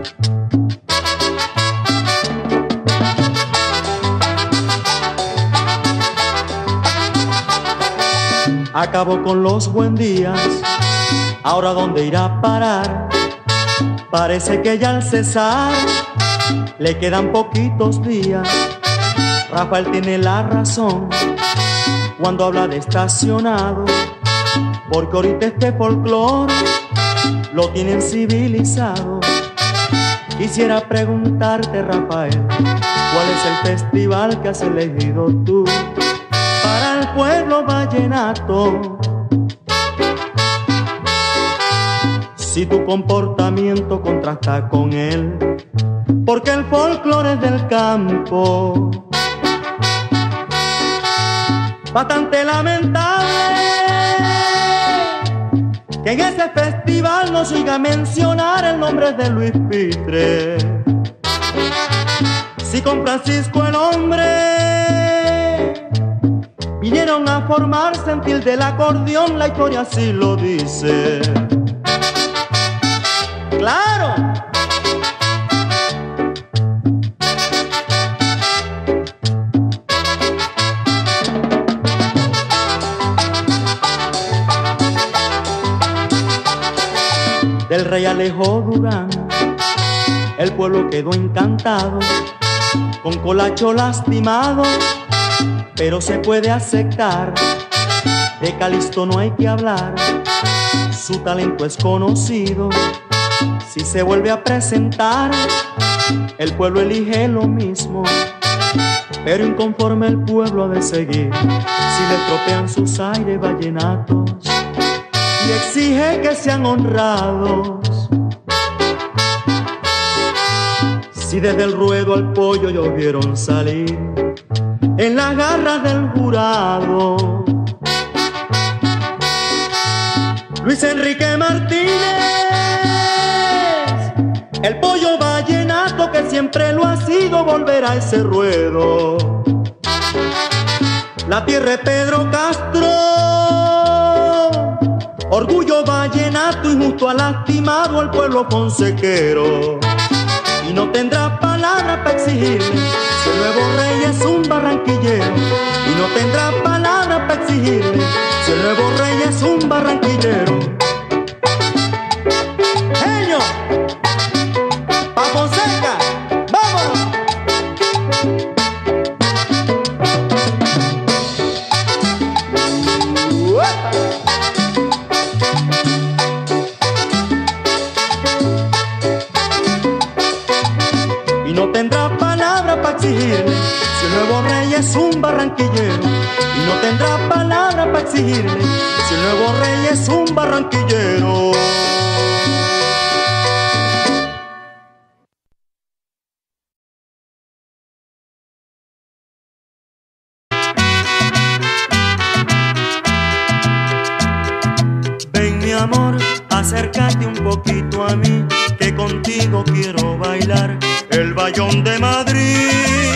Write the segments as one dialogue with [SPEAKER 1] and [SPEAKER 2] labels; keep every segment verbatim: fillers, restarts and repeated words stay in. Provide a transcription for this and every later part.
[SPEAKER 1] Acabó con los buen días, ahora ¿dónde irá a parar? Parece que ya al cesar le quedan poquitos días. Rafael tiene la razón cuando habla de estacionado, porque ahorita este folclore lo tienen civilizado. Quisiera preguntarte, Rafael, ¿cuál es el festival que has elegido tú para el pueblo vallenato? Si tu comportamiento contrasta con él, porque el folclore es del campo. Bastante lamentable que en ese festival no se oiga mencionar el nombre de Luis Pitre. Si con Francisco el hombre vinieron a formar sentir del acordeón, la historia así lo dice. ¡Claro! Del rey Alejo Durán, el pueblo quedó encantado, con Colacho lastimado, pero se puede aceptar. De Calixto no hay que hablar, su talento es conocido. Si se vuelve a presentar, el pueblo elige lo mismo, pero inconforme el pueblo ha de seguir si le estropean sus aires vallenatos y exige que sean honrados. Si desde el ruedo al pollo ellos vieron salir en las garras del jurado, Luis Enrique Martínez, el pollo vallenato que siempre lo ha sido, volverá a ese ruedo. La tierra de Pedro Castro, orgullo vallenato, injusto ha lastimado al pueblo fonsequero, y no tendrá palabra para exigirle si el nuevo rey es un barranquillero. Y no tendrá palabra para exigirle si el nuevo rey es un barranquillero. ¡Genio! ¡Pa Fonseca! ¡Vámonos! Y no tendrá palabra para exigirle si el nuevo rey es un barranquillero. Y no tendrá palabra para exigirle si el nuevo rey es un barranquillero. Ven mi amor, acércate un poquito a mí, que contigo quiero bailar el bayón de Madrid.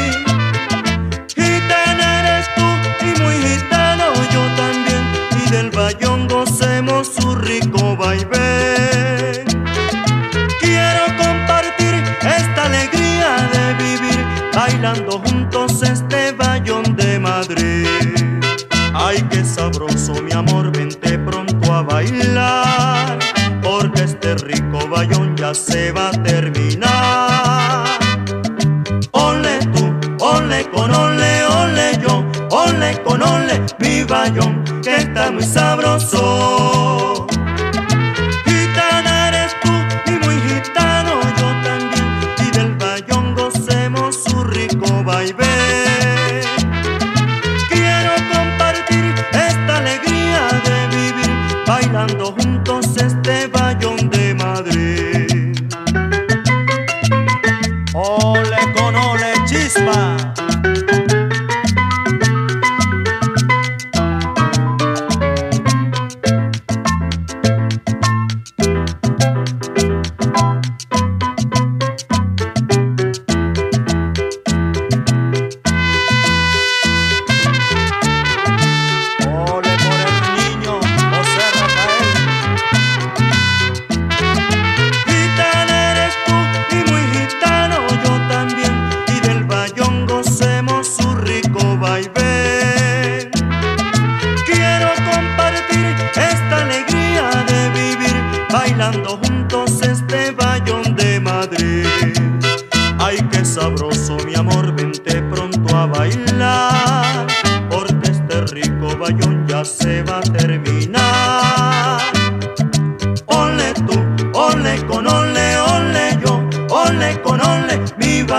[SPEAKER 1] Gitana eres tú y muy gitano yo también, y del bayón gocemos su rico vaivén. Quiero compartir esta alegría de vivir bailando juntos este bayón de Madrid. Ay, qué sabroso mi amor, vente pronto a bailar, porque este rico bayón ya se va a terminar. Ole tú, ole con ole, ole yo, ole con ole mi bayón, que está muy sabroso. Gitana eres tú y muy gitano yo también, y del bayón gocemos su rico vaivén. Quiero compartir esta alegría de vivir bailando juntos este bayón de Madrid. Ole con ole chispa.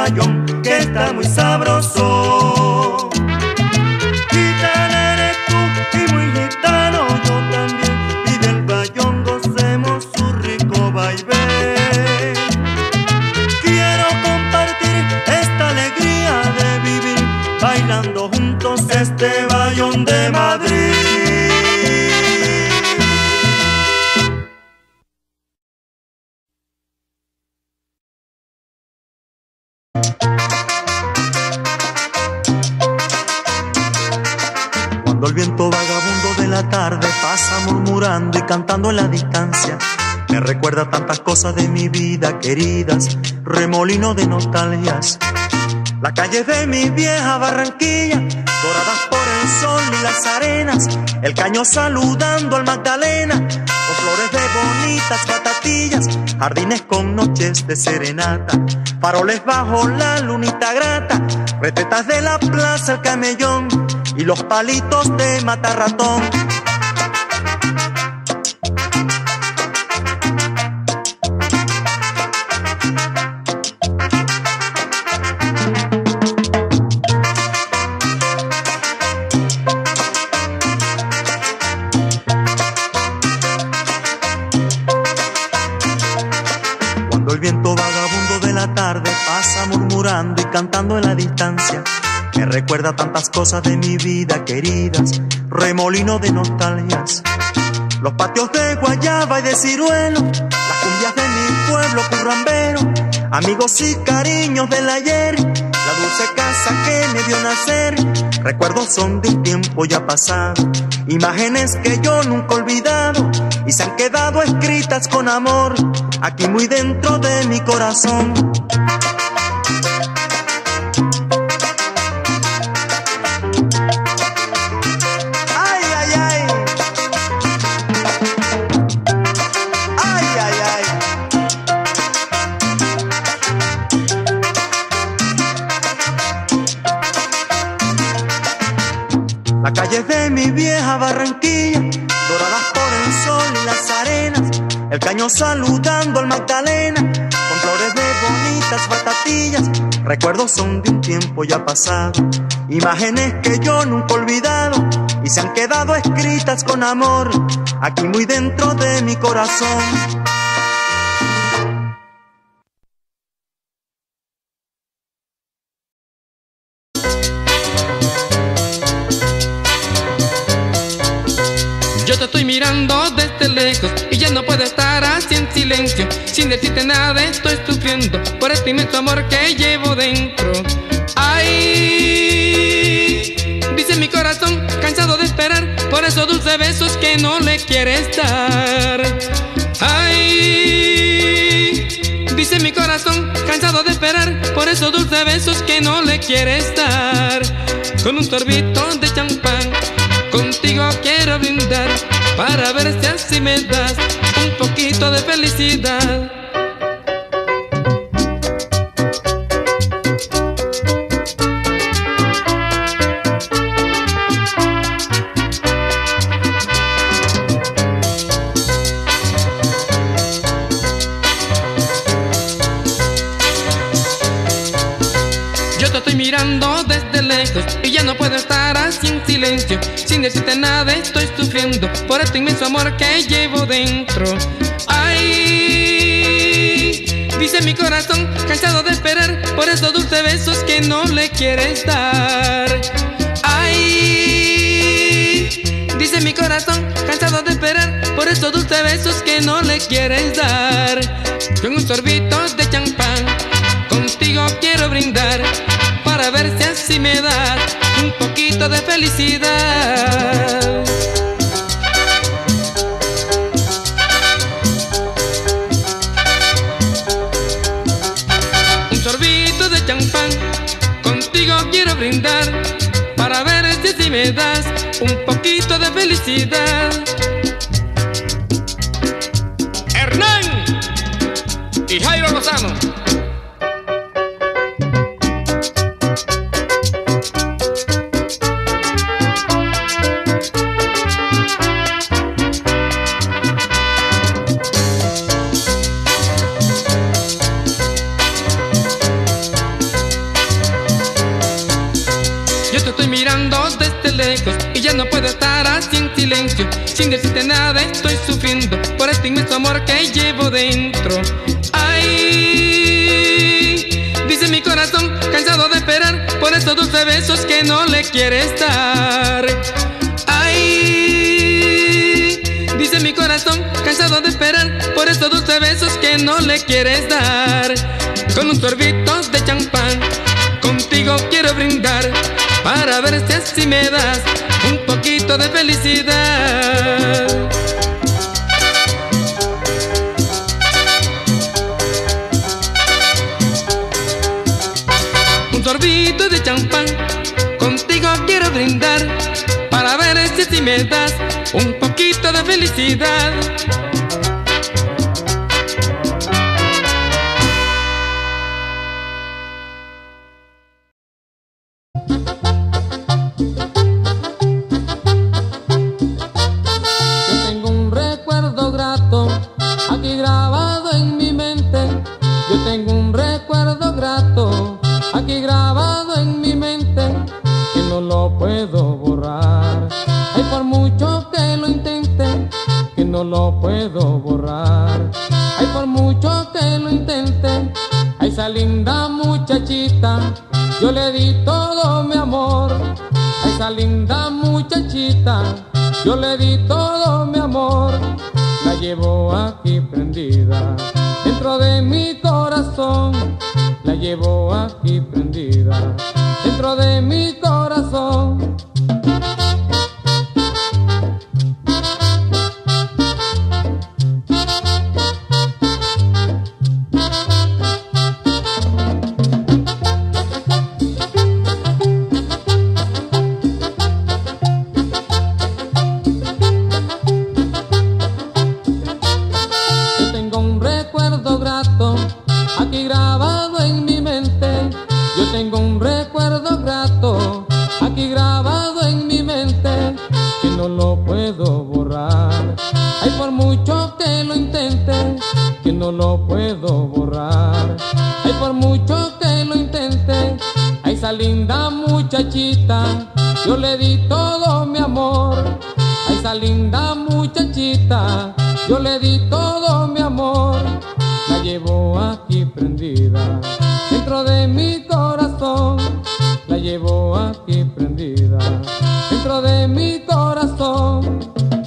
[SPEAKER 1] bayón que está muy sabroso. Gitana eres tú y muy gitano yo también, y del bayón gocemos su rico vaivén. Quiero compartir esta alegría de vivir bailando juntos este bayón de Madrid. Cuando el viento vagabundo de la tarde pasa murmurando y cantando en la distancia, me recuerda tantas cosas de mi vida queridas, remolino de nostalgias. Las calles de mi vieja Barranquilla, doradas por el sol y las arenas, el caño saludando al Magdalena, con flores de bonitas batatillas, jardines con noches de serenata, faroles bajo la lunita grata, retetas de la plaza El Camellón y los palitos de matarratón. Cuando el viento vagabundo de la tarde pasa murmurando y cantando en la distancia, me recuerda tantas cosas de mi vida queridas, remolino de nostalgias. Los patios de guayaba y de ciruelo, las cumbias de mi pueblo currambero, amigos y cariños del ayer, la dulce casa que me vio nacer. Recuerdos son de un tiempo ya pasado, imágenes que yo nunca he olvidado y se han quedado escritas con amor aquí muy dentro de mi corazón. Las calles de mi vieja Barranquilla, doradas por el sol y las arenas, el caño saludando al Magdalena, con flores de bonitas batatillas. Recuerdos son de un tiempo ya pasado, imágenes que yo nunca he olvidado y se han quedado escritas con amor aquí muy dentro de mi corazón.
[SPEAKER 2] Yo te estoy mirando desde lejos y ya no puedo estar así en silencio. Sin decirte nada estoy sufriendo por este inmenso amor que llevo dentro. Ay, dice mi corazón cansado de esperar por esos dulces besos que no le quieres dar. Ay, dice mi corazón cansado de esperar por esos dulces besos que no le quieres dar. Con un sorbito de champán contigo quiero brindar para ver si así me das un poquito de felicidad. Yo te estoy mirando desde lejos y ya no puedo estar así en silencio. Sin decirte nada estoy sufriendo por este inmenso amor que llevo dentro. Ay, dice mi corazón cansado de esperar por esos dulces besos que no le quieres dar. Ay, dice mi corazón cansado de esperar por esos dulces besos que no le quieres dar. Con un sorbito de champán contigo quiero brindar para ver si así me das un poquito de felicidad. Un sorbito de champán contigo quiero brindar para ver si así me das un poquito de felicidad. Hernán y Jairo Lozano. lejos y ya no puedo estar así en silencio. Sin decirte nada estoy sufriendo por este inmenso amor que llevo dentro. Ay, dice mi corazón, cansado de esperar por esos dulces besos que no le quieres dar. Ay, dice mi corazón, cansado de esperar por esos dulces besos que no le quieres dar. Con un sorbito de champán contigo quiero brindar para ver si así me das un poquito de felicidad. Un sorbito de champán contigo quiero brindar para ver si así me das un poquito de felicidad.
[SPEAKER 3] Aquí grabado en mi mente, yo tengo un recuerdo grato, aquí grabado en mi mente, que no lo puedo borrar. Ay, por mucho que lo intente, que no lo puedo borrar. Ay, por mucho que lo intente, a esa linda muchachita yo le di todo mi amor. A esa linda muchachita yo le di todo mi amor. La llevo aquí prendida dentro de mi corazón. La llevo aquí prendida dentro de mi corazón. Aquí grabado en mi mente, yo tengo un recuerdo grato, aquí grabado en mi mente, que no lo puedo borrar. Ay, por mucho que lo intente, que no lo puedo borrar. Ay, por mucho que lo intente, a esa linda muchachita yo le di todo mi amor. A esa linda muchachita yo le di todo mi amor. La llevo aquí prendida dentro de mi corazón. La llevo aquí prendida dentro de mi corazón.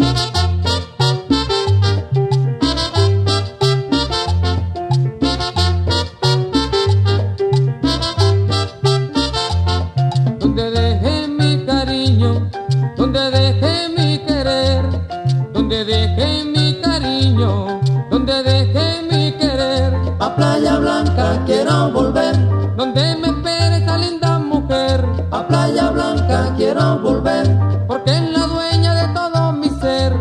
[SPEAKER 3] Donde dejé mi cariño, donde dejé mi querer, donde dejé mi cariño, donde dejé mi querer.
[SPEAKER 4] A Playa Blanca quiero volver,
[SPEAKER 3] donde me espere esa linda mujer.
[SPEAKER 4] a Playa Blanca quiero volver,
[SPEAKER 3] porque es la dueña de todo mi ser.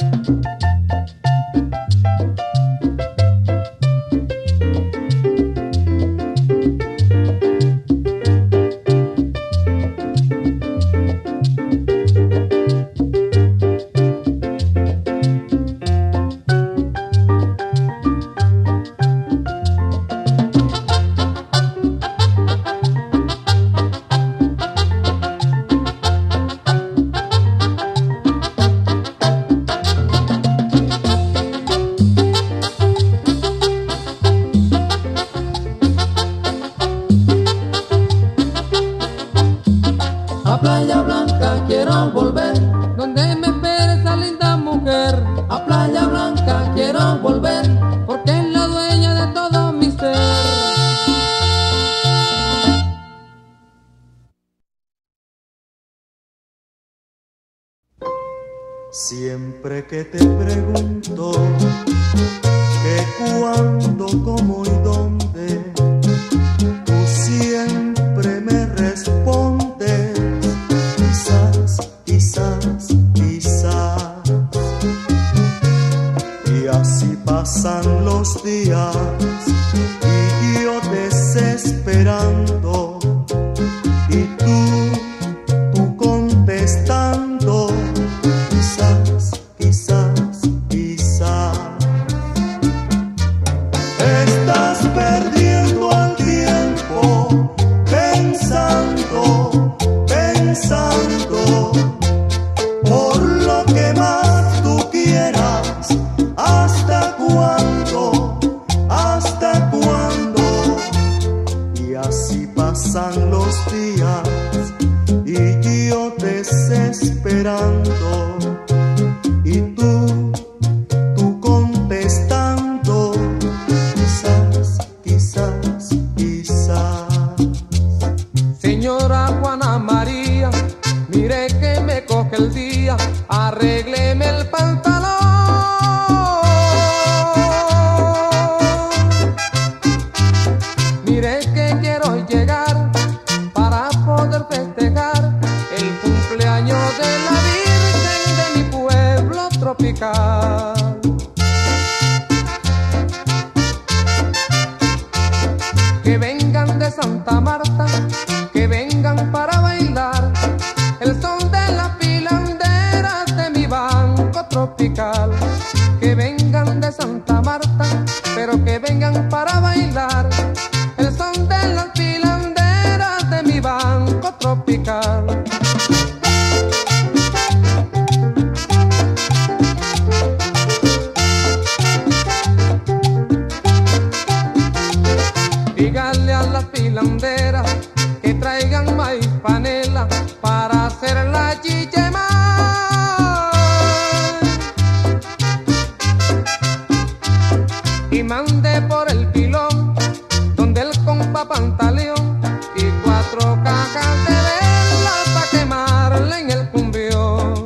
[SPEAKER 4] a Playa Blanca quiero volver,
[SPEAKER 3] Donde me espere esa linda mujer.
[SPEAKER 4] a Playa Blanca quiero volver,
[SPEAKER 3] Porque es la dueña de todo mi ser.
[SPEAKER 1] Siempre que te pregunto que cuándo, cómo y dónde, tú siempre me respondes quizás, quizás, quizás. Y así pasan los días y yo desesperando y tú, tú contestando quizás, quizás, quizás. Estás
[SPEAKER 3] de Santa Marta, que vengan para bailar el son de las pilanderas de mi banco tropical. Que vengan de Santa Marta, pero que vengan para bailar el son de las pilanderas de mi banco tropical. Díganle a las pilanderas que traigan maíz panela para hacer la chichema. Y mande por el pilón donde el compa Pantaleón y cuatro cajas de vela para quemarle en el cumbión.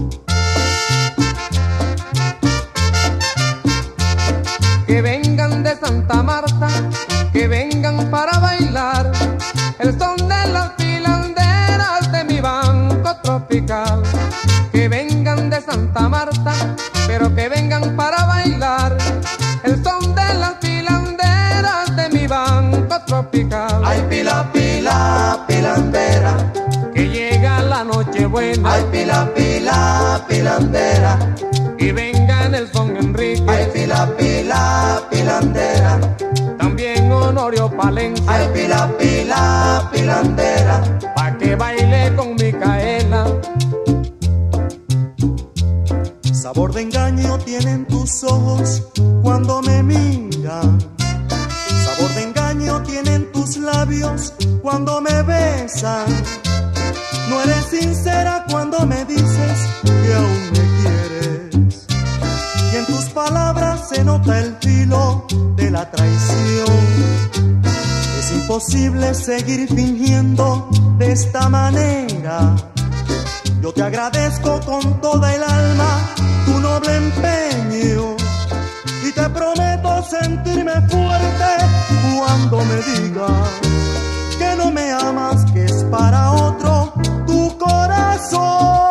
[SPEAKER 3] Que vengan de Santa Marta, que vengan para bailar el son de las pilanderas de mi banco tropical. Que vengan de Santa Marta, pero que vengan para bailar el son de las pilanderas de mi banco tropical.
[SPEAKER 4] Ay, pila, pila, pilandera,
[SPEAKER 3] que llega la noche buena.
[SPEAKER 4] ay, pila, pila, pilandera,
[SPEAKER 3] y venga en el son Enrique.
[SPEAKER 4] ay, pila, pila, pilandera,
[SPEAKER 3] También Honorio Palencia.
[SPEAKER 4] ay, pila, pila, pilandera,
[SPEAKER 3] Pa' que baile con Micaela.
[SPEAKER 1] Sabor de engaño tienen tus ojos cuando me miran. Sabor de engaño tienen tus labios cuando me besan. No eres sincera cuando me dices que aún me quieres. Y en tus palabras se nota el filo de la traición. Es imposible seguir fingiendo de esta manera. Yo te agradezco con toda el alma tu noble empeño y te prometo sentirme fuerte cuando me digas que no me amas, que es para otro tu corazón.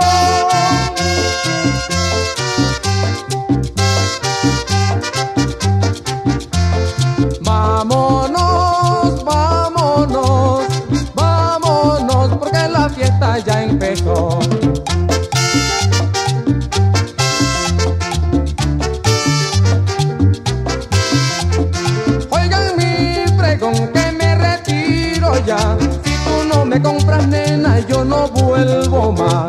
[SPEAKER 3] Vámonos, vámonos, vámonos, porque la fiesta ya empezó. Oigan mi pregón que me retiro ya. Si tú no me compras, nena, yo no vuelvo más.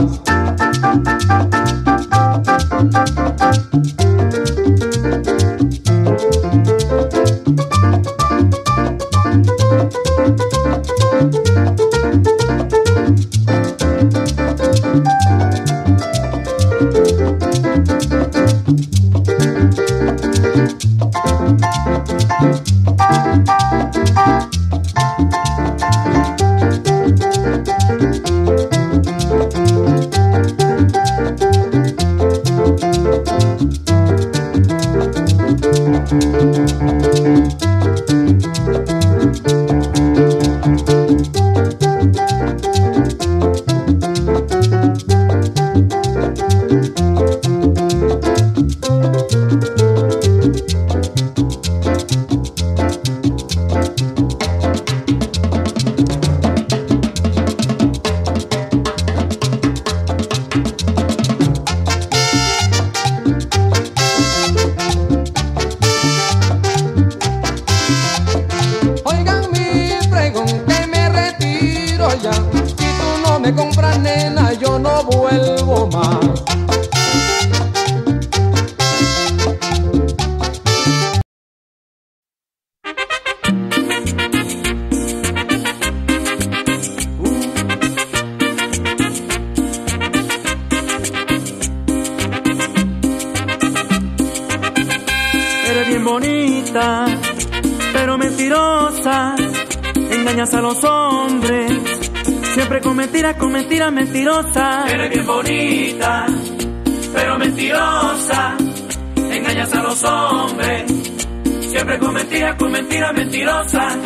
[SPEAKER 1] bonita, pero mentirosa, engañas a los hombres, siempre con mentiras, con mentiras mentirosas.
[SPEAKER 5] Eres bien bonita, pero mentirosa, engañas a los hombres, siempre con mentiras, con mentiras mentirosas.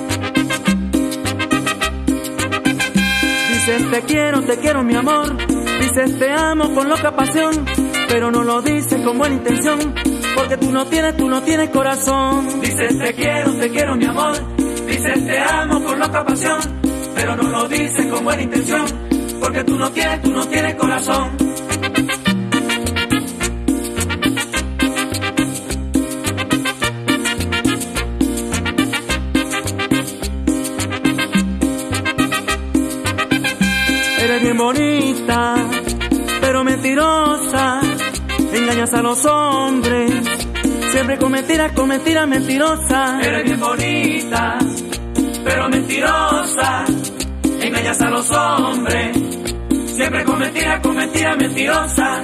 [SPEAKER 1] Dices te quiero, te quiero mi amor,
[SPEAKER 6] Dices te amo con loca pasión, pero no lo dices con buena intención, porque tú no tienes, tú no tienes corazón.
[SPEAKER 5] Dices te quiero, te quiero mi amor. Dices te amo con loca pasión, pero no lo dices con buena intención, porque tú no tienes, tú no tienes corazón.
[SPEAKER 6] Eres bien bonita, pero mentirosa, engañas a los hombres, siempre con mentiras, con mentiras mentirosas.
[SPEAKER 5] Eres bien bonita, pero mentirosa, engañas a los hombres, siempre con mentiras, con mentiras mentirosas.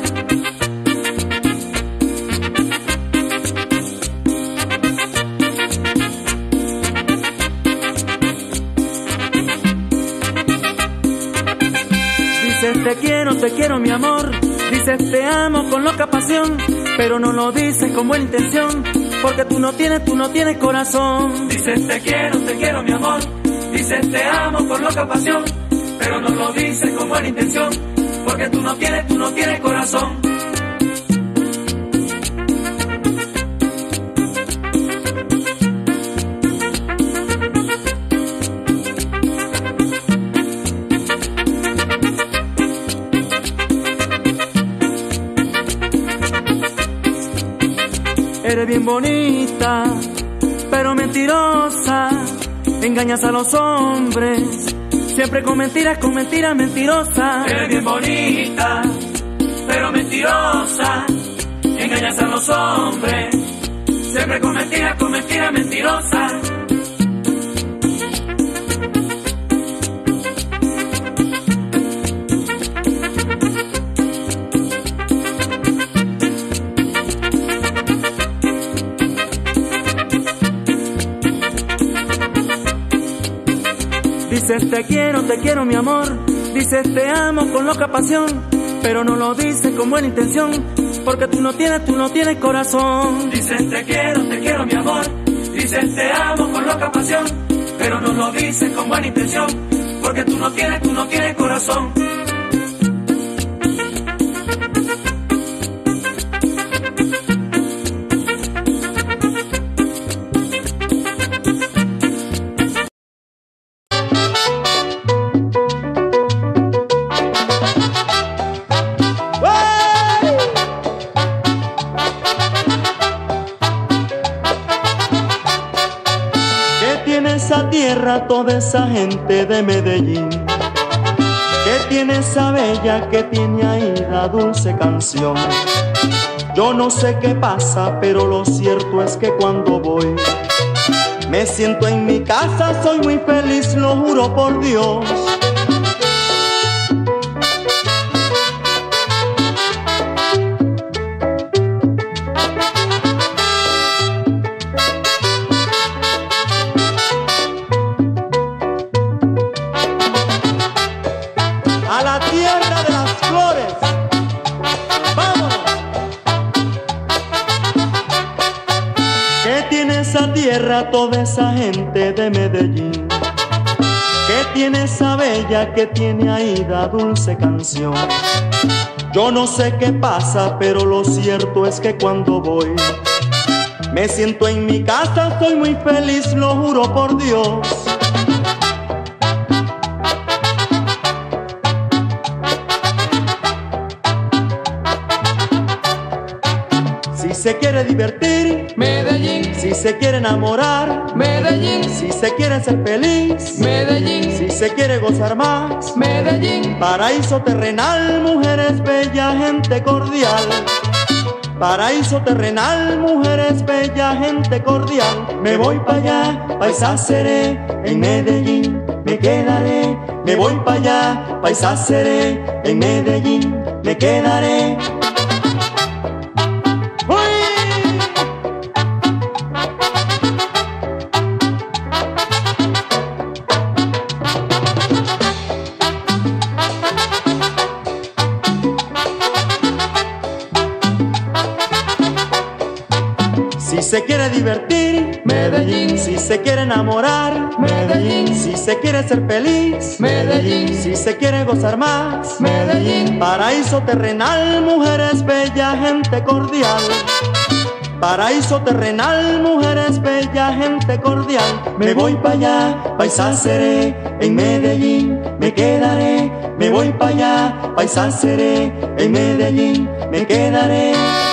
[SPEAKER 6] Dices te quiero, te quiero mi amor, dices te amo con loca pasión, pero no lo dices con buena intención, porque tú no tienes, tú no tienes corazón.
[SPEAKER 5] Dices te quiero, te quiero mi amor, dices te amo con loca pasión, pero no lo dices con buena intención, porque tú no tienes, tú no tienes corazón.
[SPEAKER 6] Eres bien bonita, pero mentirosa, engañas a los hombres, siempre con mentiras, con mentiras mentirosas.
[SPEAKER 5] Eres bien bonita, pero mentirosa, engañas a los hombres, siempre con mentiras, con mentiras mentirosas.
[SPEAKER 6] Dices te quiero, te quiero mi amor, dices te amo con loca pasión, pero no lo dices con buena intención, porque tú no tienes, tú no tienes corazón.
[SPEAKER 5] Dices te quiero, te quiero mi amor, dices te amo con loca pasión, pero no lo dices con buena intención, porque tú no tienes, tú no tienes corazón.
[SPEAKER 1] Toda esa gente de Medellín, que tiene esa bella, que tiene ahí la dulce canción. Yo no sé qué pasa, pero lo cierto es que cuando voy me siento en mi casa, soy muy feliz, lo juro por Dios. Toda esa gente de Medellín, que tiene esa bella, que tiene ahí la dulce canción. Yo no sé qué pasa, pero lo cierto es que cuando voy me siento en mi casa, soy muy feliz, lo juro por Dios. Si se quiere divertir,
[SPEAKER 3] Medellín.
[SPEAKER 1] Si se quiere enamorar,
[SPEAKER 3] Medellín.
[SPEAKER 1] Si se quiere ser feliz,
[SPEAKER 3] Medellín.
[SPEAKER 1] Si se quiere gozar más,
[SPEAKER 3] Medellín.
[SPEAKER 1] Paraíso terrenal, mujeres bellas, gente cordial. Paraíso terrenal, mujeres bellas, gente cordial. Me voy para allá, paisa seré, en Medellín me quedaré. Me voy para allá, paisa seré, en Medellín me quedaré. Si se quiere divertir,
[SPEAKER 3] Medellín.
[SPEAKER 4] Medellín.
[SPEAKER 1] Si se quiere enamorar,
[SPEAKER 4] Medellín.
[SPEAKER 1] Si se quiere ser feliz,
[SPEAKER 4] Medellín.
[SPEAKER 1] Si se quiere gozar más,
[SPEAKER 4] Medellín.
[SPEAKER 1] Paraíso terrenal, mujeres bellas, gente cordial. Paraíso terrenal, mujeres bellas, gente cordial. Me voy para allá, paisa seré, en Medellín me quedaré. Me voy para allá, paisa seré, en Medellín me quedaré.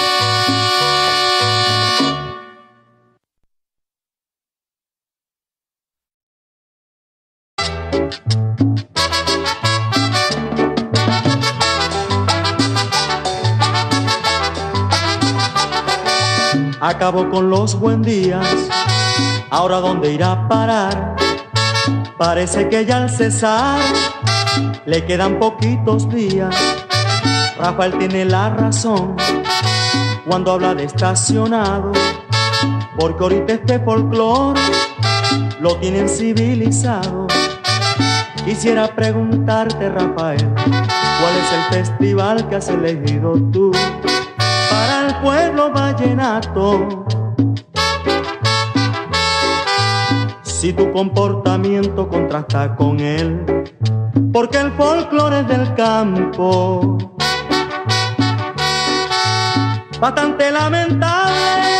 [SPEAKER 1] Acabó con los buen días, ahora dónde irá a parar. Parece que ya al cesar le quedan poquitos días. Rafael tiene la razón cuando habla de estacionado, porque ahorita este folclore lo tienen civilizado. Quisiera preguntarte, Rafael, ¿cuál es el festival que has elegido tú para el pueblo vallenato? Si tu comportamiento contrasta con él, porque el folclore es del campo. Bastante lamentable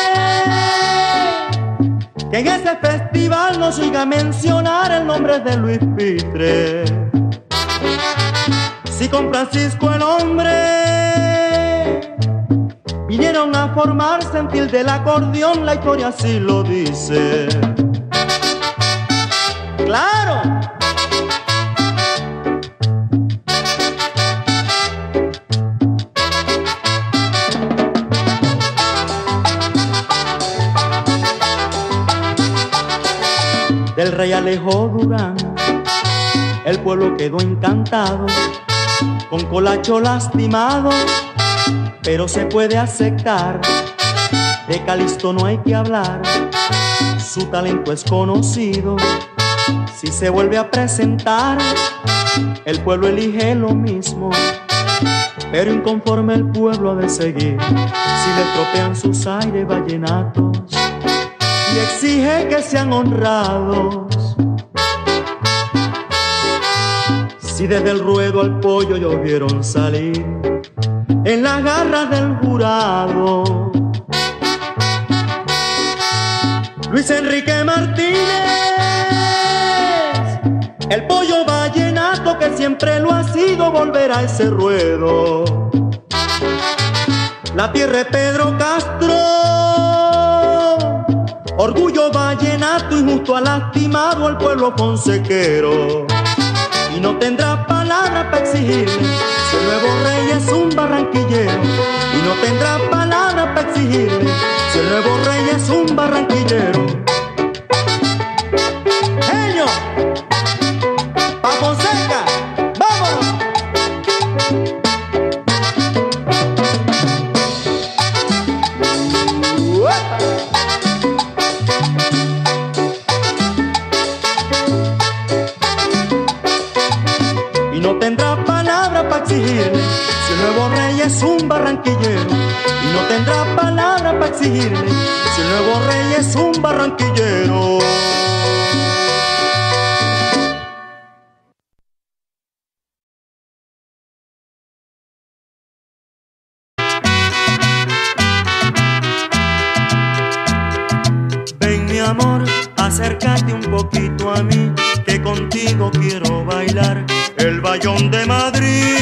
[SPEAKER 1] que en ese festival no se oiga mencionar el nombre de Luis Pitre. Si con Francisco el hombre vinieron a formar sentir del acordeón, la historia así lo dice. ¡Claro! Del rey Alejo Durán, el pueblo quedó encantado, con Colacho lastimado, pero se puede aceptar. De Calixto no hay que hablar, su talento es conocido. Si se vuelve a presentar, el pueblo elige lo mismo, pero inconforme el pueblo ha de seguir si le estropean sus aires vallenatos y exige que sean honrados. Si desde el ruedo al pollo ellos vieron salir en las garras del jurado, Luis Enrique Martínez, el pollo vallenato que siempre lo ha sido, volverá a ese ruedo. La tierra de Pedro Castro, orgullo vallenato, injusto ha lastimado al pueblo fonsequero. Y no tendrá palabra para exigirle si el nuevo rey es un barranquillero. Y no tendrá palabra para exigirle si el nuevo rey es un barranquillero. ¡Genio! ¡Pa Fonseca! ¡Vámonos! ¡Uepa! Y no tendrá palabra para exigirle si el nuevo rey es un barranquillero. Y no tendrá palabra para exigirle si el nuevo rey es un barranquillero. Ven mi amor, acércate un poquito a mí, que contigo quiero bailar el bayón de Madrid.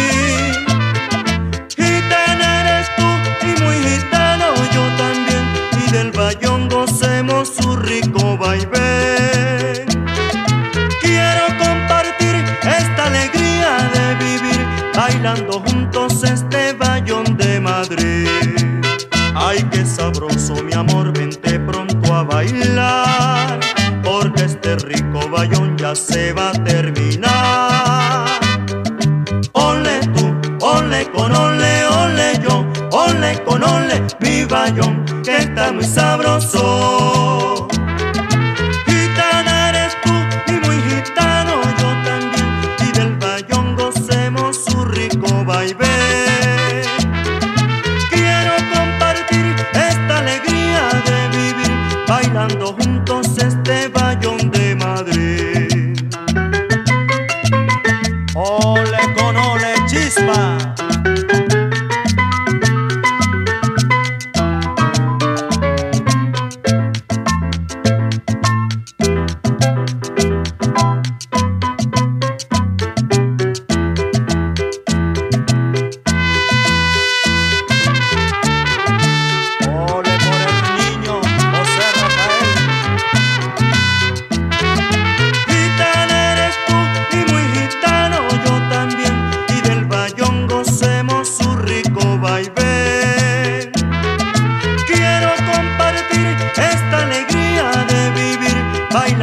[SPEAKER 1] Gitana eres tú y muy gitano yo también, y del bayón gocemos su rico vaivén. Quiero compartir esta alegría de vivir bailando juntos este bayón de Madrid. Ay, qué sabroso mi amor, vente pronto a bailar, porque este rico bayón ya se va a terminar. Ole tú, ole con ole, ole yo, ole con ole mi bayón, que está muy sabroso. Gitana eres tú y muy gitano yo también, y del bayón gocemos su rico vaivén. Quiero compartir esta alegría de vivir bailando juntos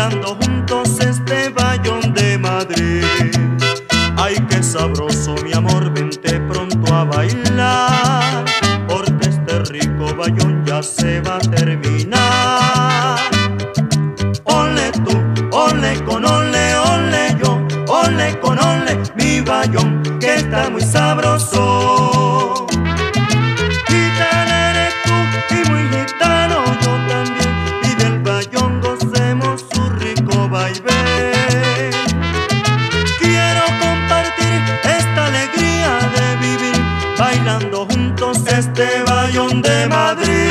[SPEAKER 1] bailando juntos este bayón de Madrid. Ay, qué sabroso, mi amor, vente pronto a bailar, porque este rico bayón ya se va a terminar. Ole tú, ole con ole, ole yo, ole con ole, mi bayón que está muy sabroso. Gitana eres tú y muy gitano yo también, y del bayón gocemos su rico vaivén. Quiero compartir esta alegría de vivir, bailando juntos este bayón de Madrid.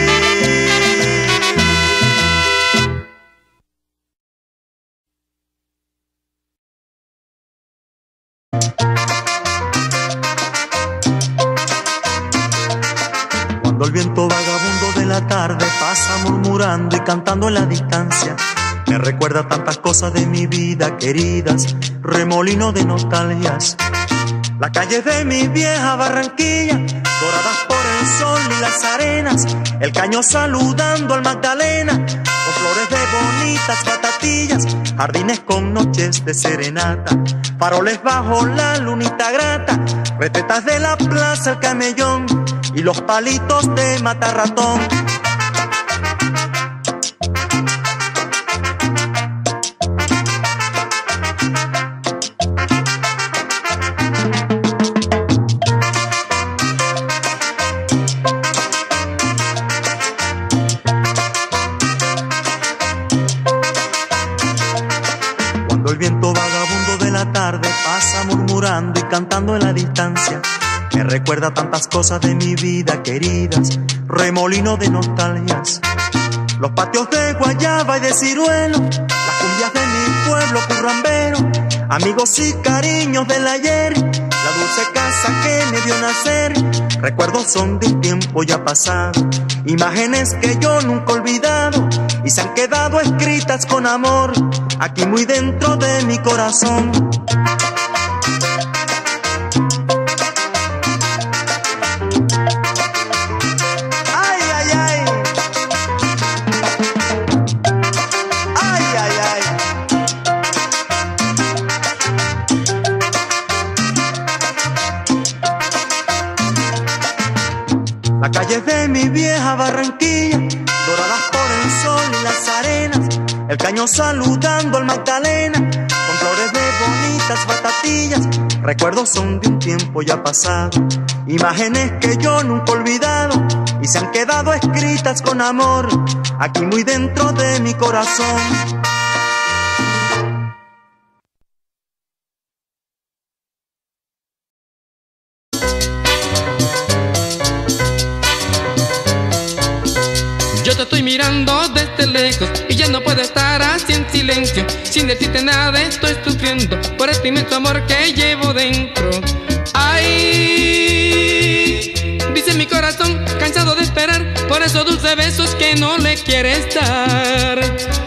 [SPEAKER 1] Cuando el viento vagabundo de la tarde pasa murmurando y cantando en la distancia, me recuerda tantas cosas de mi vida queridas, remolino de nostalgias. Las calles de mi vieja Barranquilla, doradas por el sol y las arenas, el caño saludando al Magdalena, con flores de bonitas batatillas, jardines con noches de serenata, faroles bajo la lunita grata, retetas de la plaza El Camellón y los palitos de matarratón. Cuando el viento vagabundo de la tarde pasa murmurando y cantando en la distancia, me recuerda tantas cosas de mi vida queridas, remolino de nostalgias. Los patios de guayaba y de ciruelo, las cumbias de mi pueblo currambero, amigos y cariños del ayer, la dulce casa que me vio nacer. Recuerdos son de un tiempo ya pasado, imágenes que yo nunca he olvidado, y se han quedado escritas con amor, aquí muy dentro de mi corazón. Las calles de mi vieja Barranquilla, doradas por el sol y las arenas, el caño saludando al Magdalena, con flores de bonitas batatillas. Recuerdos son de un tiempo ya pasado, imágenes que yo nunca he olvidado, y se han quedado escritas con amor, aquí muy dentro de mi corazón.
[SPEAKER 2] Yo te estoy mirando desde lejos y ya no puedo estar así en silencio. Sin decirte nada estoy sufriendo por este inmenso amor que llevo dentro. Ay, dice mi corazón cansado de esperar por esos dulces besos que no le quieres dar.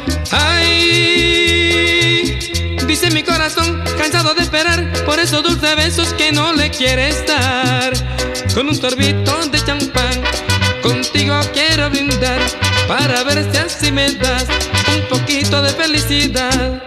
[SPEAKER 2] Ay, dice mi corazón cansado de esperar por esos dulces besos que no le quieres dar. Con un sorbito de champán contigo quiero brindar, para ver si así me das un poquito de felicidad.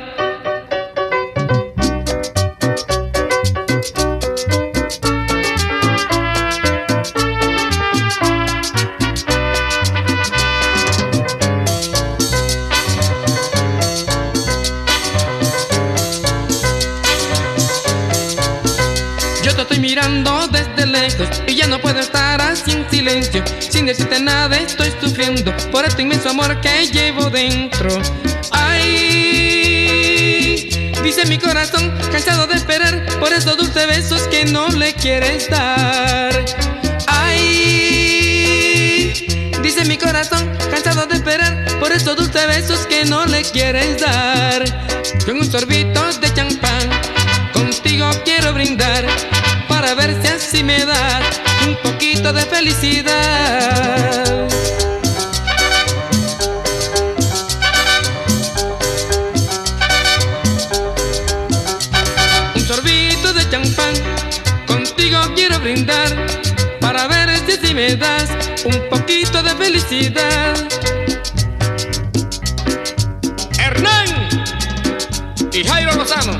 [SPEAKER 2] Yo te estoy mirando desde lejos y ya no puedo estar así en silencio. Sin decirte nada estoy sufriendo por este inmenso amor que llevo dentro. Ay, dice mi corazón cansado de esperar por esos dulces besos que no le quieres dar. Ay, dice mi corazón cansado de esperar por esos dulces besos que no le quieres dar. Con un sorbito de champán contigo quiero brindar, para ver si así me das un poquito de felicidad. Un sorbito de champán contigo quiero brindar, para ver si así me das un poquito de felicidad. Hernán y Jairo Lozano.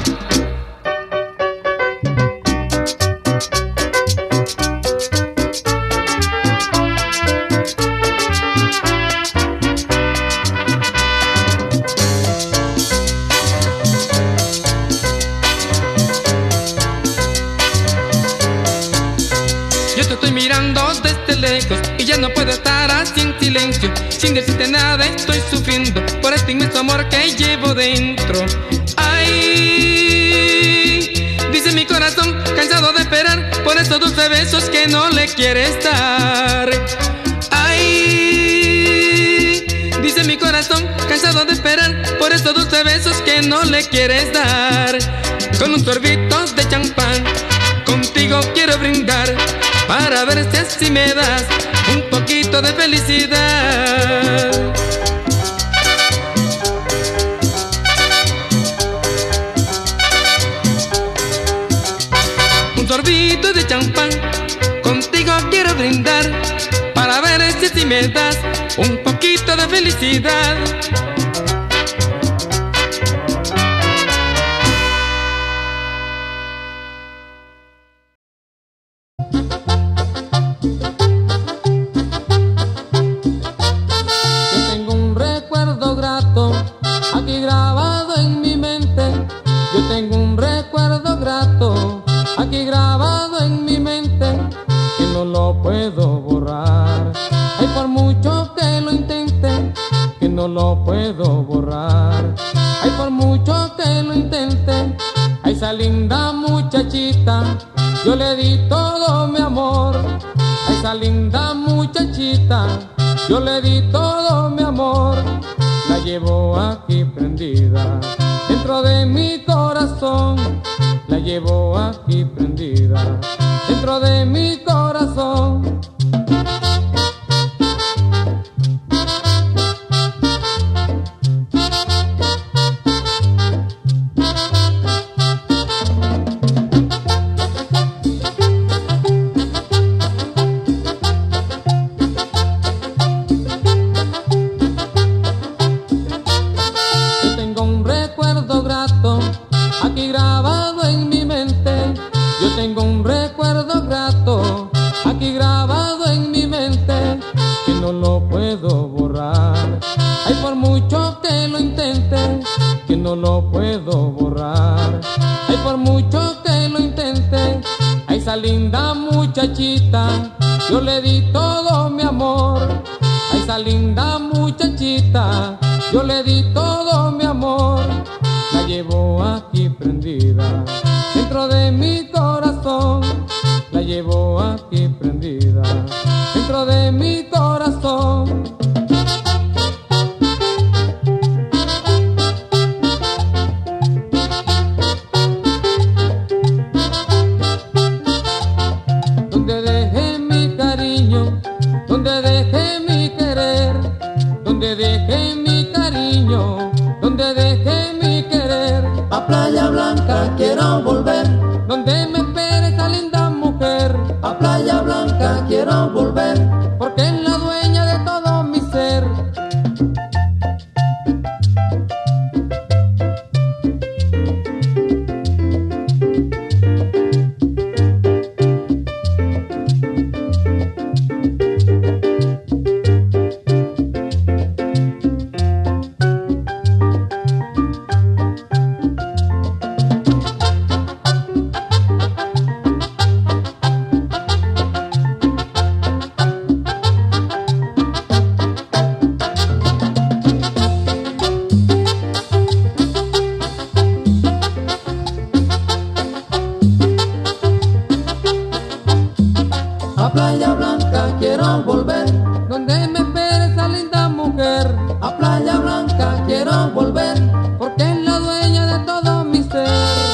[SPEAKER 2] Yo te estoy mirando desde lejos y ya no puedo estar así en silencio. Sin decirte nada estoy sufriendo por este inmenso amor que llevo dentro. Ay, dice mi corazón, cansado de esperar por esos dulces besos que no le quieres dar. Ay, dice mi corazón, cansado de esperar por esos dulces besos que no le quieres dar. Con un sorbito de champán contigo quiero brindar para ver si así me das un poquito de felicidad. Un sorbito de champán contigo quiero brindar para ver si así me das un poquito de felicidad.
[SPEAKER 3] Aquí grabado en mi mente, yo tengo un recuerdo grato. Aquí grabado en mi mente, que no lo puedo borrar. Ay, por mucho que lo intente, que no lo puedo borrar. Ay, por mucho que lo intente, a esa linda muchachita yo le di todo mi amor. A esa linda muchachita yo le di todo mi amor. La llevo aquí prendida dentro de mi corazón. La llevo aquí prendida dentro de mi corazón. Aquí grabado en mi mente, yo tengo un recuerdo grato. Aquí grabado en mi mente, que no lo puedo borrar. Ay, por mucho que lo intente, que no lo puedo borrar. Ay, por mucho que lo intente, a esa linda muchachita yo le di todo mi amor. A esa linda muchachita yo le di todo mi amor. La llevo aquí prendida dentro de mi corazón. La llevo aquí prendida dentro de mi corazón. Donde dejé mi cariño, donde dejé mi querer, donde dejé mi cariño, donde dejé mi querer.
[SPEAKER 4] A Playa Blanca quiero volver,
[SPEAKER 3] donde me espere esa linda mujer.
[SPEAKER 4] a Playa Blanca quiero volver,
[SPEAKER 3] porque es la dueña de todo mi ser.
[SPEAKER 4] a Playa Blanca quiero volver,
[SPEAKER 3] Donde me espere esa linda mujer.
[SPEAKER 4] a Playa Blanca quiero volver,
[SPEAKER 3] Porque es la dueña de todo mi ser.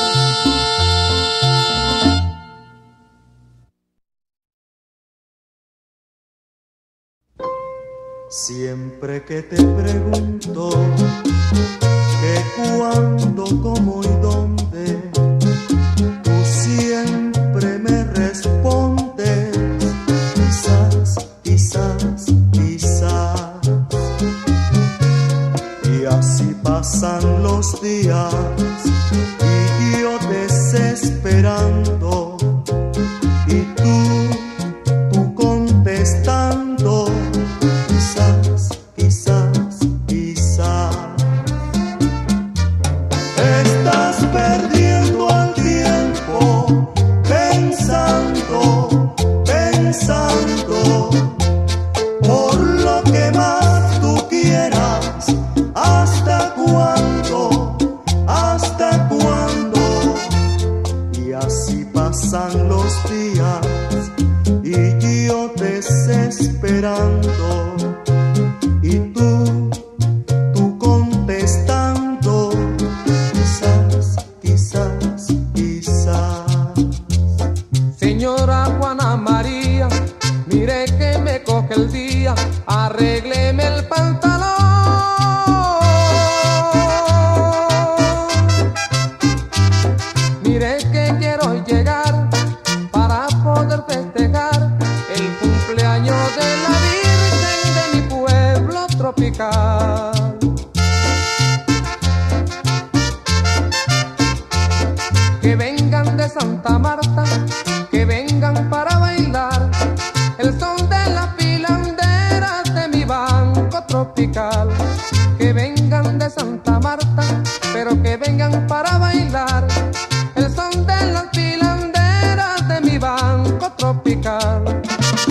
[SPEAKER 1] Siempre que te pregunto que cuándo, cómo y dónde, tú siempre me respondes quizás, quizás, quizás. Y así pasan rezando por lo que más tú quieras. ¿Hasta cuándo? ¿Hasta cuándo? Y así pasan los días y yo desesperando, y tú, tú contestando, quizás, quizás, quizás.
[SPEAKER 3] Señora Juana María, mire que me coge el día, arrégleme el pantalón. Mire que quiero llegar para poder festejar el cumpleaños de la Virgen de mi pueblo tropical. Que vengan de Santa Marta, que vengan para bailar el son de las pilanderas de mi banco tropical. Que vengan de Santa Marta, pero que vengan para bailar el son de las pilanderas de mi banco tropical.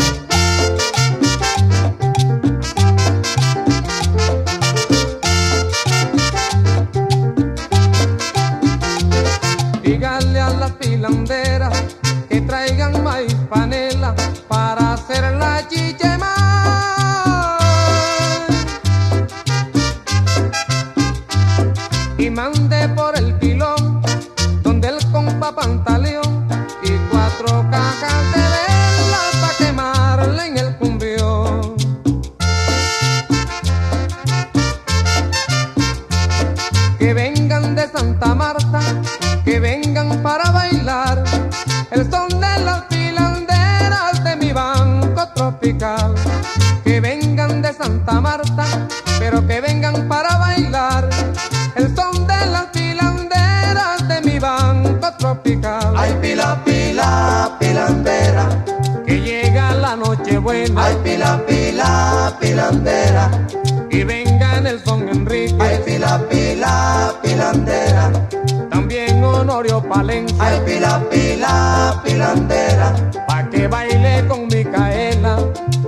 [SPEAKER 3] Dígale a las pilanderas que traigan maíz panela para hacer la chichema. Y mande por el pilón donde el compa Pantaleón y cuatro cajas de vela para quemarle en el cumbión. Que vengan de Santa Marta, que vengan para bailar el son de las pilanderas de mi banco tropical. Que vengan de Santa Marta, pero que vengan para bailar el son de las pilanderas de mi banco tropical.
[SPEAKER 4] Ay, pila, pila, pilandera,
[SPEAKER 3] Que llega la noche buena.
[SPEAKER 4] ay, pila, pila, pilandera,
[SPEAKER 3] Y venga en el son Enrique.
[SPEAKER 4] ay, pila, pila, pilandera,
[SPEAKER 3] También Honorio Palencia.
[SPEAKER 4] ay, pila, pila, pilandera.
[SPEAKER 3] Pa' que baile con Micaela.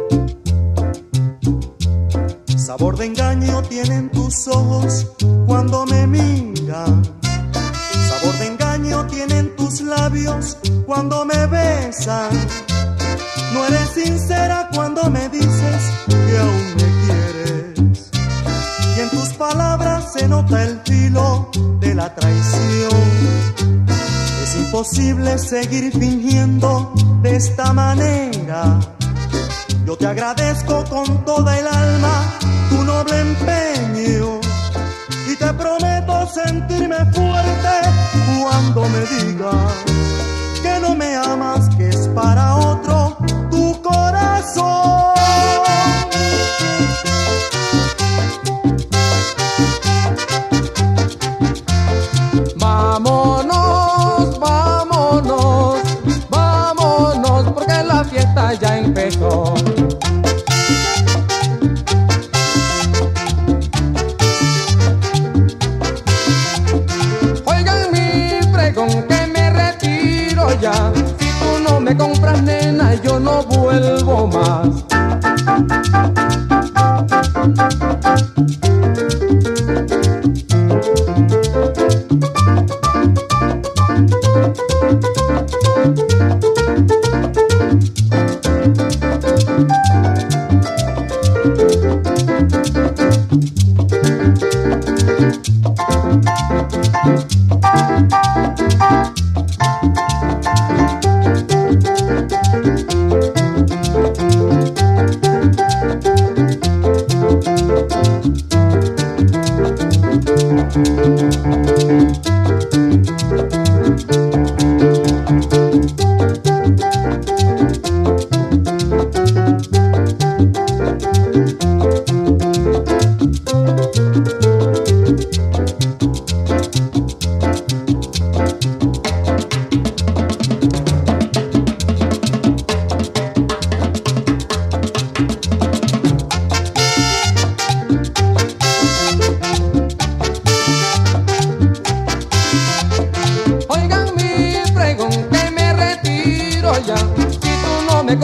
[SPEAKER 1] Sabor de engaño tienen tus ojos cuando me miran. Sabor de engaño tienen tus labios cuando me besan. No eres sincera cuando me dices que aún me quieres. Y en tus palabras se nota el filo de la traición. Es imposible seguir fingiendo de esta manera. Yo te agradezco con toda el alma tu noble empeño y te prometo sentirme fuerte cuando me digas que no me amas, que es para otro tu corazón.
[SPEAKER 3] Vámonos, vámonos, vámonos, porque la fiesta ya empezó. Oigan mi pregón que me retiro ya. Si tú no me compras, nena, yo no vuelvo más.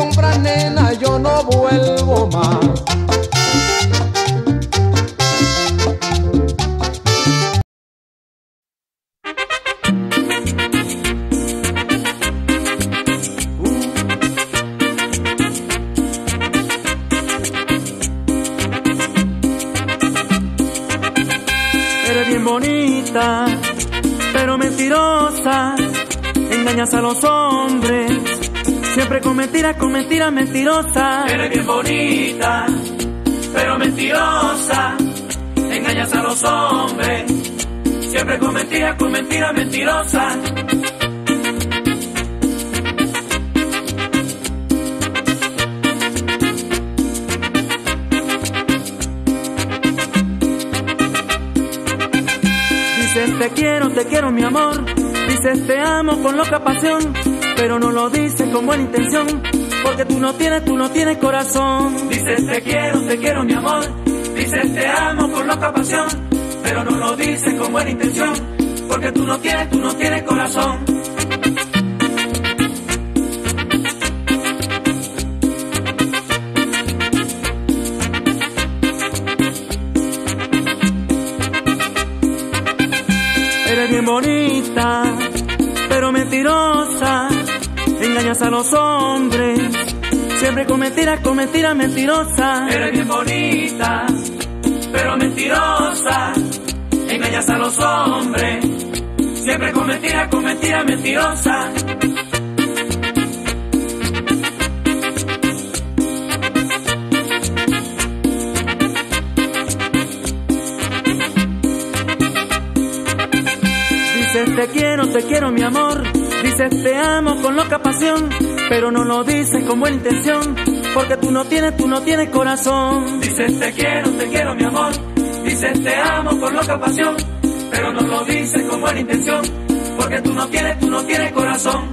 [SPEAKER 3] compras, nena, yo no vuelvo más.
[SPEAKER 6] Eres bien bonita, pero mentirosa, engañas a los hombres, siempre con mentiras, con mentiras mentirosas.
[SPEAKER 5] Eres bien bonita, pero mentirosa, engañas a los hombres, siempre con mentiras, con mentiras mentirosas.
[SPEAKER 6] Dices te quiero, te quiero mi amor, dices te amo con loca pasión, pero no lo dices con buena intención, porque tú no tienes, tú no tienes corazón.
[SPEAKER 5] Dices te quiero, te quiero mi amor, dices te amo con loca pasión, pero no lo dices con buena intención, porque tú no tienes, tú no tienes corazón.
[SPEAKER 6] Eres bien bonita, pero mentirosa, engañas a los hombres, siempre con mentiras, con mentiras mentirosas.
[SPEAKER 5] Eres bien bonita, pero mentirosa, engañas a los hombres, siempre con mentiras, con mentiras mentirosas.
[SPEAKER 6] Dices te quiero, te quiero mi amor, dices te amo con loca pasión, pero no lo dices con buena intención, porque tú no tienes, tú no tienes corazón.
[SPEAKER 5] Dices te quiero, te quiero mi amor, dices te amo con loca pasión, pero no lo dices con buena intención, porque tú no tienes, tú no tienes corazón.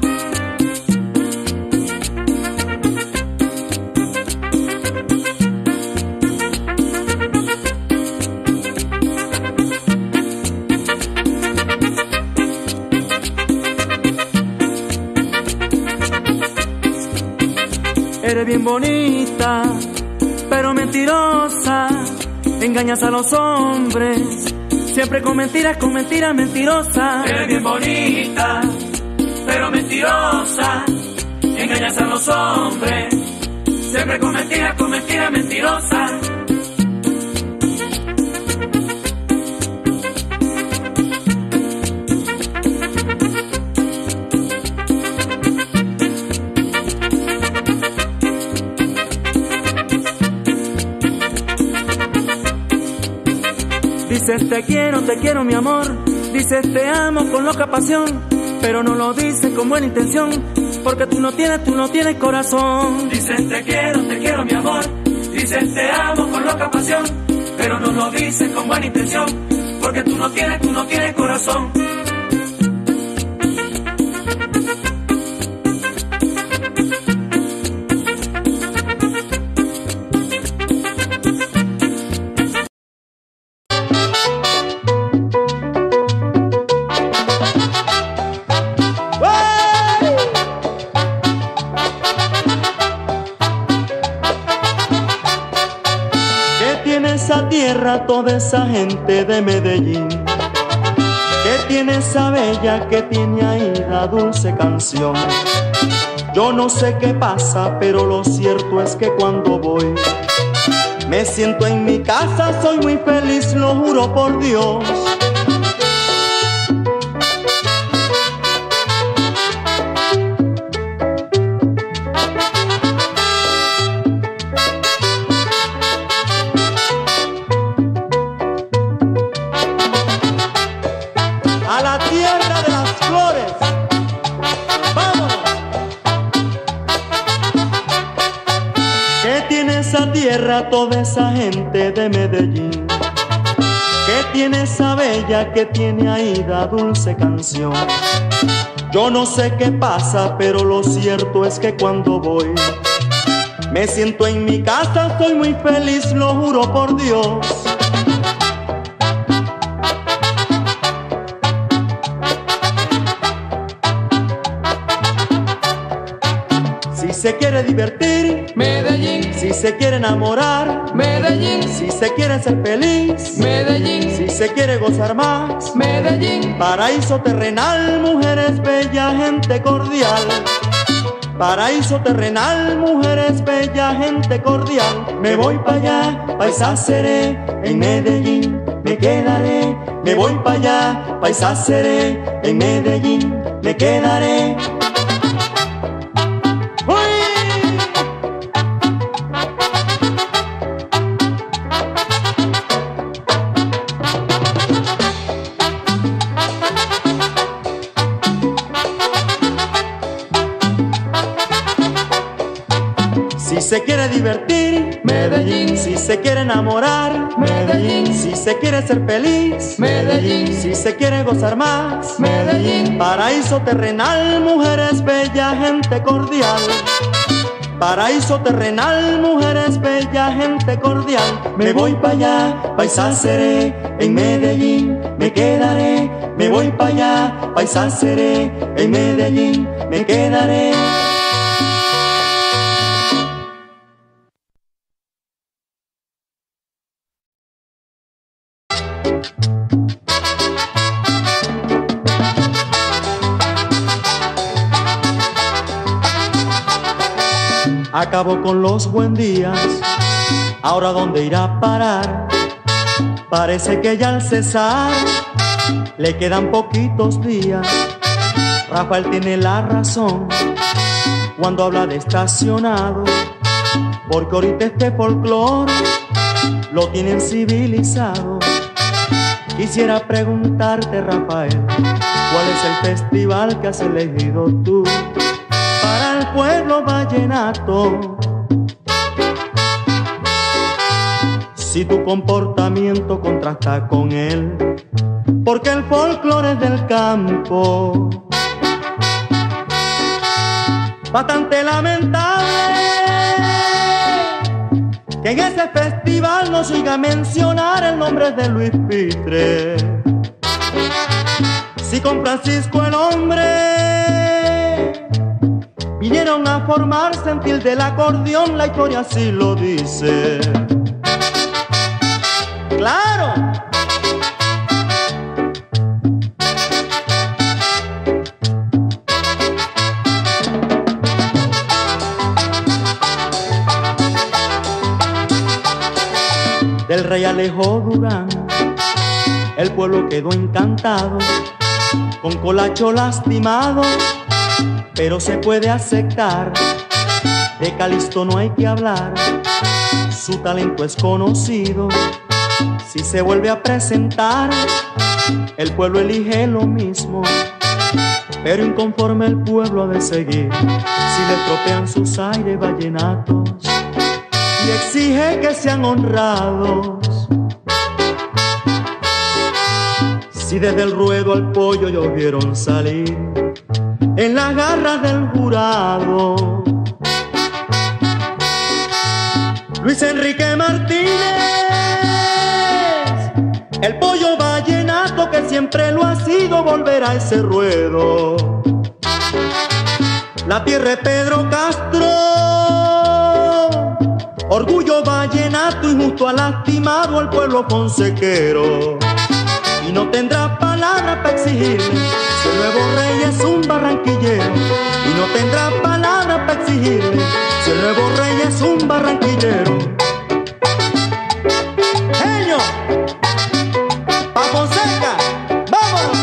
[SPEAKER 6] Eres bien bonita, pero mentirosa, engañas a los hombres, siempre con mentiras, con mentiras mentirosas.
[SPEAKER 5] Eres bien bonita, pero mentirosa, engañas a los hombres, siempre con mentiras, con mentiras mentirosas.
[SPEAKER 6] Dices te quiero, te quiero mi amor, dices te amo con loca pasión, pero no lo dices con buena intención, porque tú no tienes, tú no tienes corazón.
[SPEAKER 5] Dices te quiero, te quiero mi amor, dices te amo con loca pasión, pero no lo dices con buena intención, porque tú no tienes, tú no tienes corazón.
[SPEAKER 1] Esa tierra, toda esa gente de Medellín, que tiene esa bella, que tiene ahí la dulce canción. Yo no sé qué pasa, pero lo cierto es que cuando voy, me siento en mi casa, soy muy feliz, lo juro por Dios. Tierra, toda esa gente de Medellín, que tiene esa bella, que tiene ahí la dulce canción. Yo no sé qué pasa, pero lo cierto es que cuando voy, me siento en mi casa, soy muy feliz, lo juro por Dios. se quiere divertir,
[SPEAKER 3] Medellín,
[SPEAKER 1] si se quiere enamorar,
[SPEAKER 3] Medellín,
[SPEAKER 1] si se quiere ser feliz,
[SPEAKER 3] Medellín,
[SPEAKER 1] si se quiere gozar más,
[SPEAKER 3] Medellín,
[SPEAKER 1] paraíso terrenal, mujeres bellas, gente cordial. Paraíso terrenal, mujeres bellas, gente cordial. Me voy para allá, paisa seré, en Medellín me quedaré. Me voy para allá, paisa seré, en Medellín me quedaré. Si se quiere divertir,
[SPEAKER 3] Medellín,
[SPEAKER 1] si se quiere enamorar,
[SPEAKER 3] Medellín,
[SPEAKER 1] si se quiere ser feliz,
[SPEAKER 3] Medellín,
[SPEAKER 1] si se quiere gozar más,
[SPEAKER 3] Medellín,
[SPEAKER 1] paraíso terrenal, mujeres bellas, gente cordial. Paraíso terrenal, mujeres bellas, gente cordial. Me voy para allá, paisa seré, en Medellín me quedaré. Me voy para allá, paisa seré, en Medellín me quedaré. Acabó con los buen días, ahora dónde irá a parar. Parece que ya al cesar le quedan poquitos días. Rafael tiene la razón cuando habla de estacionado, porque ahorita este folclore lo tienen civilizado. Quisiera preguntarte, Rafael, ¿cuál es el festival que has elegido tú para el pueblo vallenato? Si tu comportamiento contrasta con él, porque el folclore es del campo. Bastante lamentable que en ese festival no se oiga mencionar el nombre de Luis Pitre. Si con Francisco el hombre vinieron a formar sentir del acordeón, la historia así lo dice. ¡Claro! Del rey Alejo Durán, el pueblo quedó encantado, con Colacho lastimado, pero se puede aceptar. De Calixto no hay que hablar, su talento es conocido. Si se vuelve a presentar, el pueblo elige lo mismo, pero inconforme el pueblo ha de seguir si le estropean sus aires vallenatos y exige que sean honrados. Si desde el ruedo al pollo ellos vieron salir en las garras del jurado, Luis Enrique Martínez, el pollo vallenato que siempre lo ha sido, volverá a ese ruedo. La tierra de Pedro Castro, orgullo vallenato, injusto ha lastimado al pueblo fonsequero, y no tendrá palabra para exigirle si el nuevo rey es un barranquillero. Y no tendrá palabra para exigirle si el nuevo rey es un barranquillero. ¡Genio! ¡Pa Fonseca! ¡Vámonos!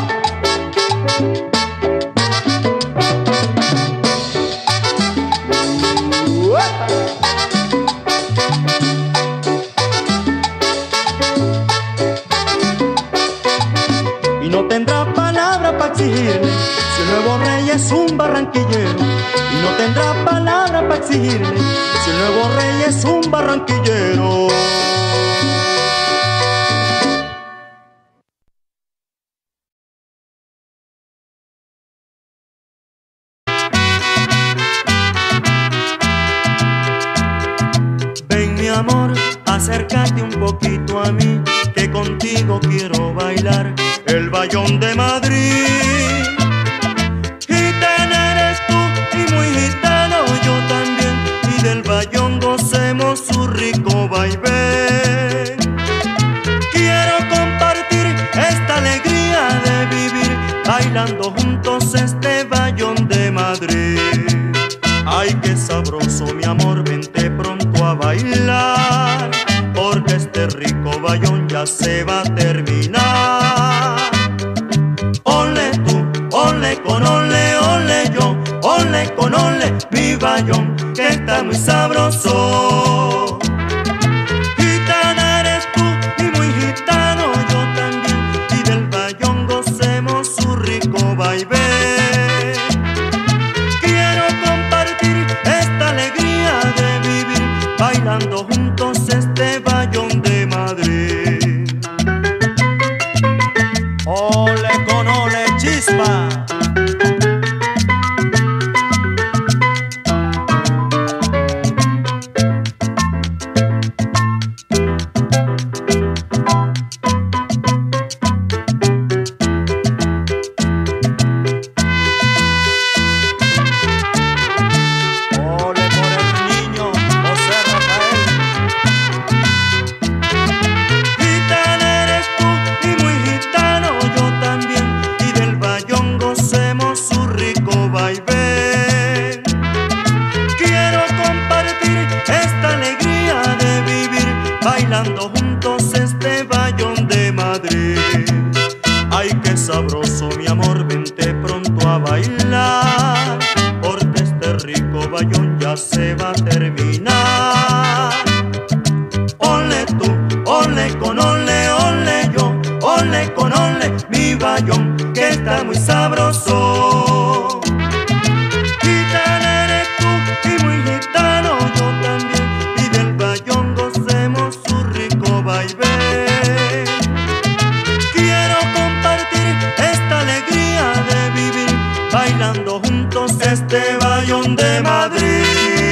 [SPEAKER 1] Y no tendrá palabra para exigirle si el nuevo rey es un barranquillero. Y no tendrá palabra para exigirle si el nuevo rey es un barranquillero. Ven mi amor, acércate un poquito a mí, que contigo quiero bailar el bayón de Madrid. Gitana eres tú y muy gitano yo también, bailando juntos este bayón de Madrid. Ay, qué sabroso, mi amor, vente pronto a bailar, porque este rico bayón ya se va a terminar. Ole tú, ole con ole, ole yo, ole con ole, mi bayón, que está muy sabroso. Gitana eres tú y muy gitano yo también, y del bayón gocemos su rico vaivén. Quiero compartir esta alegría de vivir, bailando juntos este bayón de Madrid. Ole con ole, chispa. Bailando juntos este bayón de Madrid. Ay, qué sabroso, mi amor, vente pronto a bailar, porque este rico bayón ya se va a terminar. Ole tú, ole con ole, ole yo, ole con ole, mi bayón, que está muy sabroso. Gitana eres tú y muy gitano yo también, y del bayón gocemos su rico vaivén. Quiero compartir esta alegría de vivir, bailando juntos este bayón de Madrid.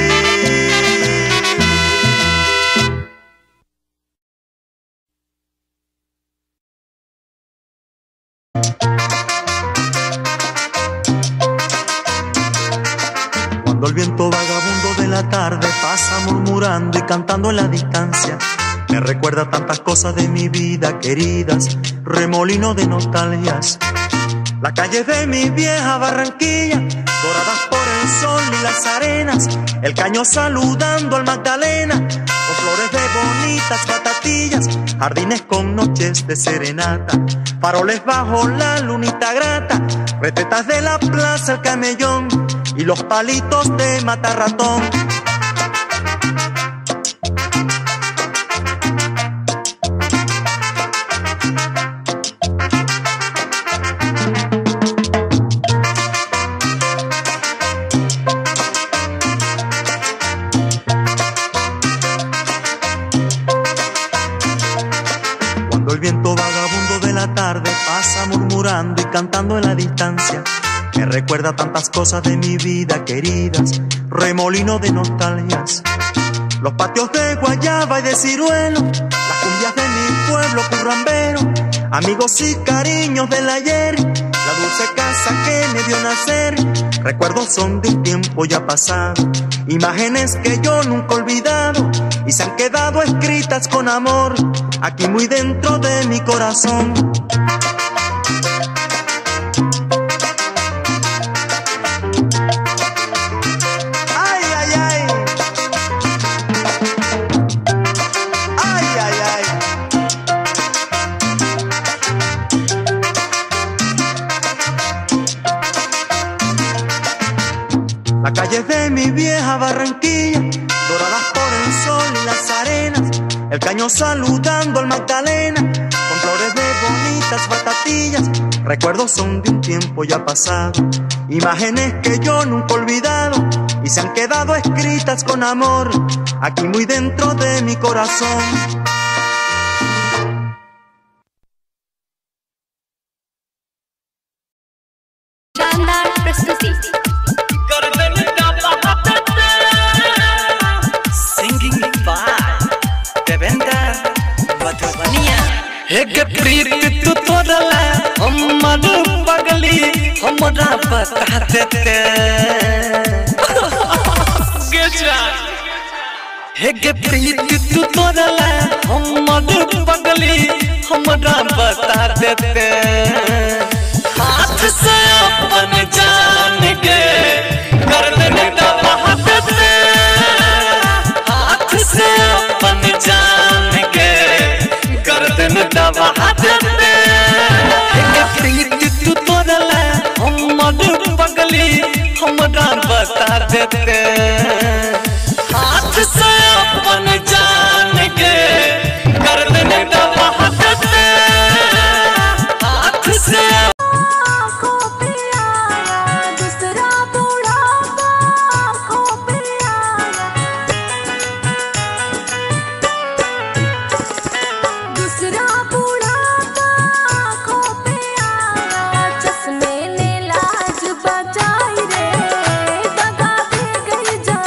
[SPEAKER 1] Cuando el viento vagabundo de la tarde pasa murmurando y cantando en la distancia, me recuerda tantas cosas de mi vida queridas, remolino de nostalgias. Las calles de mi vieja Barranquilla, doradas por el sol y las arenas, el caño saludando al Magdalena, con flores de bonitas batatillas, jardines con noches de serenata, faroles bajo la lunita grata, retetas de la plaza El Camellón y los palitos de matarratón. Cuando el viento vagabundo de la tarde pasa murmurando y cantando en la distancia, me recuerda tantas cosas de mi vida queridas, remolino de nostalgias. Los patios de guayaba y de ciruelo, las cumbias de mi pueblo currambero, amigos y cariños del ayer, la dulce casa que me vio nacer. Recuerdos son de un tiempo ya pasado, imágenes que yo nunca he olvidado, y se han quedado escritas con amor, aquí muy dentro de mi corazón. Las calles de mi vieja Barranquilla, doradas por el sol y las arenas, el caño saludando al Magdalena, con flores de bonitas batatillas. Recuerdos son de un tiempo ya pasado, imágenes que yo nunca he olvidado, y se han quedado escritas con amor, aquí muy dentro de mi corazón.
[SPEAKER 7] एक प्रीत तू तोड़ला हमर पगली हमरा बता देते एक प्रीत तू तोड़ला हमर पगली हमरा बता देते हाथ से अपन जान के गर्दन दबा देते, हाथ से अपन जान के गर्दन दबा देते। प्रीत तू तोड़ला हमर पगली हमरा बता देते, हाथ से अपन जान के गर्दन दबा देते, हाथ से
[SPEAKER 8] चश्मे ने लाज बचाई रे, दगा दे गई जा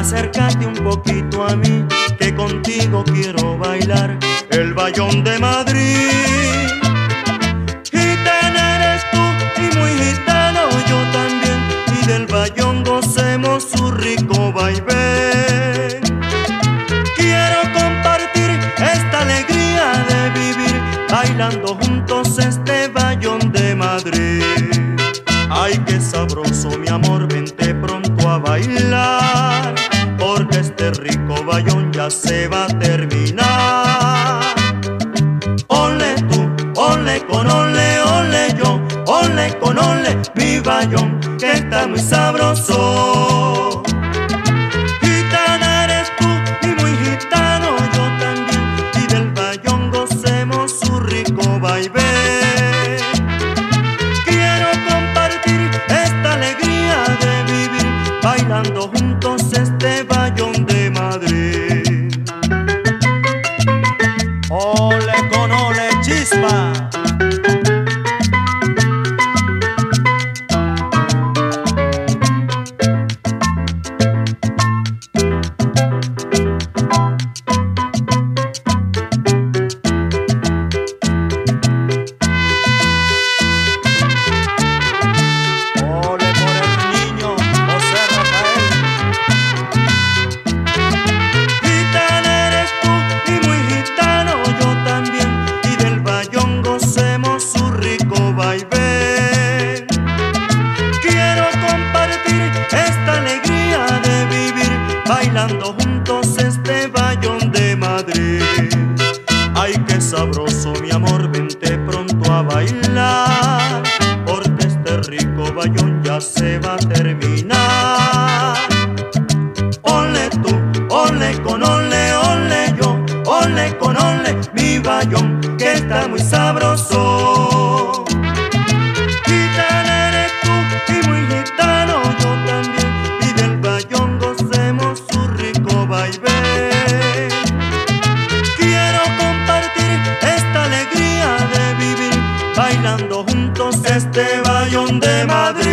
[SPEAKER 1] acércate un poquito a mí, que contigo quiero bailar el bayón de Madrid. Gitana eres tú y muy gitano yo también, y del bayón gocemos su rico vaivén. Quiero compartir esta alegría de vivir, bailando juntos este bayón de Madrid. Ay, qué sabroso mi amor, vente pronto a bailar, porque este rico bayón ya se va a terminar. Ole tú, ole con ole, ole yo, ole con ole mi bayón, que está muy sabroso. Gitana eres tú y muy gitano yo también, y del bayón gocemos su rico vaivén. Quiero compartir esta alegría de vivir, bailando juntos este bayón de Madrid.
[SPEAKER 8] Ole con ole, chispa. Bailando juntos este bayón de Madrid. Ay, qué sabroso mi amor, vente pronto a bailar, porque este rico bayón ya se va a terminar. Ole tú, ole con ole, ole yo, ole con ole mi bayón, que está muy sabroso. Gitana eres tú y muy gitano yo también, y del bayón gocemos su rico vaivén. Quiero compartir esta alegría de vivir, bailando juntos este bayón de Madrid.